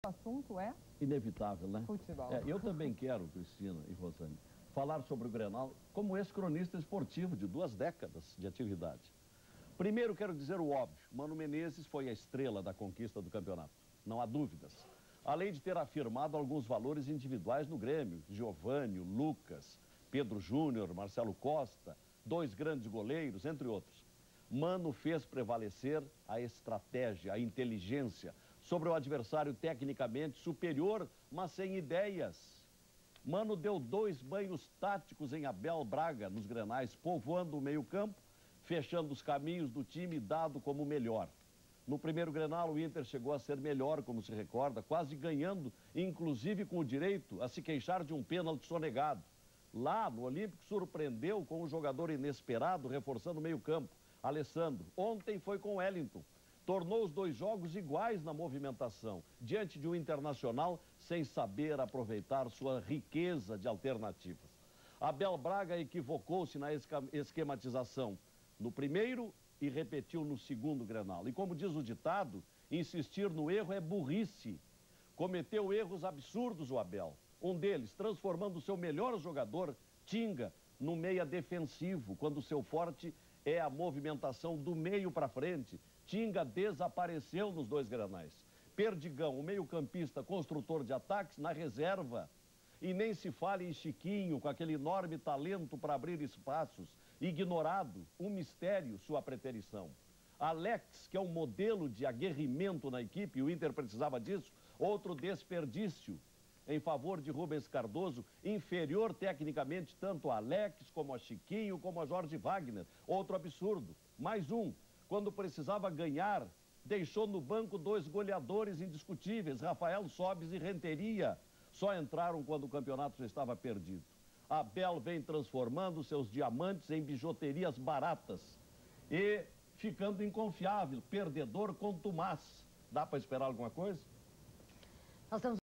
O assunto é? Inevitável, né? Futebol. Eu também quero, Cristina e Rosane, falar sobre o Grenal como ex-cronista esportivo de 2 décadas de atividade. Primeiro quero dizer o óbvio, Mano Menezes foi a estrela da conquista do campeonato, não há dúvidas. Além de ter afirmado alguns valores individuais no Grêmio, Giovani, Lucas, Pedro Júnior, Marcelo Costa, 2 grandes goleiros, entre outros. Mano fez prevalecer a estratégia, a inteligência sobre o adversário tecnicamente superior, mas sem ideias. Mano deu 2 banhos táticos em Abel Braga nos Grenais, povoando o meio-campo, fechando os caminhos do time dado como melhor. No primeiro Grenal, o Inter chegou a ser melhor, como se recorda, quase ganhando, inclusive com o direito a se queixar de um pênalti sonegado. Lá, no Olímpico, surpreendeu com um jogador inesperado, reforçando o meio-campo, Alessandro. Ontem foi com Wellington. Tornou os 2 jogos iguais na movimentação, diante de um Internacional sem saber aproveitar sua riqueza de alternativas. Abel Braga equivocou-se na esquematização no primeiro e repetiu no segundo Grenal. E como diz o ditado, insistir no erro é burrice. Cometeu erros absurdos o Abel. Um deles, transformando o seu melhor jogador, Tinga, no meia defensivo, quando o seu forte é a movimentação do meio para frente. Tinga desapareceu nos 2 Grenais. Perdigão, o meio-campista construtor de ataques, na reserva. E nem se fale em Chiquinho, com aquele enorme talento para abrir espaços. Ignorado, um mistério, sua preterição. Alex, que é um modelo de aguerrimento na equipe, o Inter precisava disso, outro desperdício em favor de Rubens Cardoso, inferior tecnicamente tanto a Alex, como a Chiquinho, como a Jorge Wagner. Outro absurdo. Mais um, quando precisava ganhar, deixou no banco 2 goleadores indiscutíveis, Rafael Sobis e Renteria. Só entraram quando o campeonato já estava perdido. Abel vem transformando seus diamantes em bijuterias baratas e ficando inconfiável, perdedor contumaz. Dá para esperar alguma coisa? Nós temos